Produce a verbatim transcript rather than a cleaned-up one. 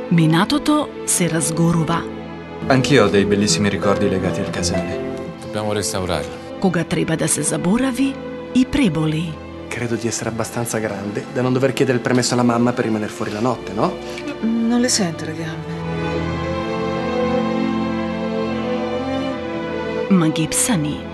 Minatoto sera sgoruva. Anch'io ho dei bellissimi ricordi legati al casale. Dobbiamo restaurarlo. Koga treba da se zaboravi i preboli. Credo di essere abbastanza grande da non dover chiedere il permesso alla mamma per rimanere fuori la notte, no? Non le sento le gambe. Ma Gipsani